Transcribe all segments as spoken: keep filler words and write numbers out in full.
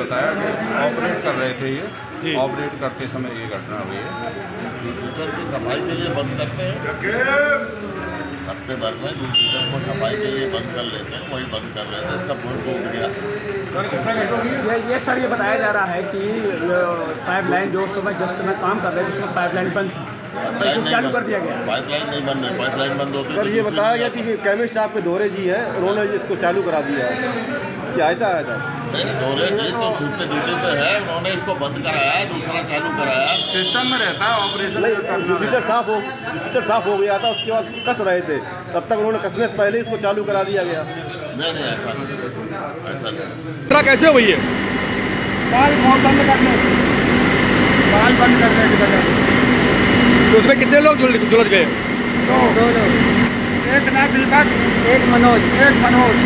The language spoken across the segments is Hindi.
बताया कि ऑपरेट कर रहे थे ये, ऑपरेट करते समय ये घटना हुई है। शूटर की सफाई के लिए बंद करते हैं हफ्ते भर में, शूटर को सफाई के लिए बंद कर लेते हैं, वही बंद कर रहे थे, इसका बोर्ड टूट गया। ये ये सर ये बताया जा रहा है कि पाइपलाइन जो समय जिस समय काम कर रहे थे उसमें पाइपलाइन बंद थी, पाइपलाइन चालू कर दिया गया। पाइपलाइन नहीं बंद है, पाइपलाइन बंद होती सर ये बताया गया कि केमिस्ट आपके दोहरे जी हैं, उन्होंने इसको चालू करा दिया है, क्या ऐसा आया था? नहीं, दोहरे जी तो छूटते ड्यूटी पे है, उन्होंने इसको बंद कराया, दूसरा चालू कराया। सिस्टम में रहता है ऑपरेशन। नहीं, जो सीटर साफ हो जो सीटर साफ हो गया था उसके बाद कस रहे थे, तब तक उन्होंने कसने से पहले इसको चालू करा दिया गया। नहीं नहीं ऐसा नहीं, ऐसा नहीं। कैसे हुई है? बाल बंद करने बाल बंद करने की वजह तो उसमें कितने लोग जुड़ जुड़ गए? दो दो लोग, एक नाथ दीपक, एक मनोज, एक मनोज।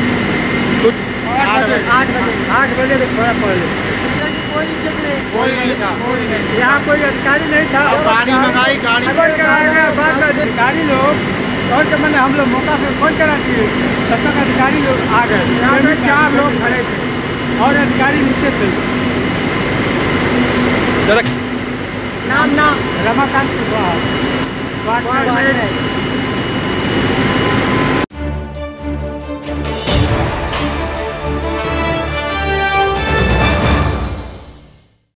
आठ बजे आठ बजे आठ बजे तक थोड़ा पड़ कोई कोई नहीं था, यहाँ कोई अधिकारी नहीं था। गाड़ी मंगाई, गाड़ी अधिकारी लोग और तो मैंने हम लोग मौका पे फोन करा दिए, तब तक अधिकारी लोग आ गए। यहाँ पे चार लोग खड़े थे और अधिकारी नीचे थे। नाम नाम रमाकांत कुशवाहा।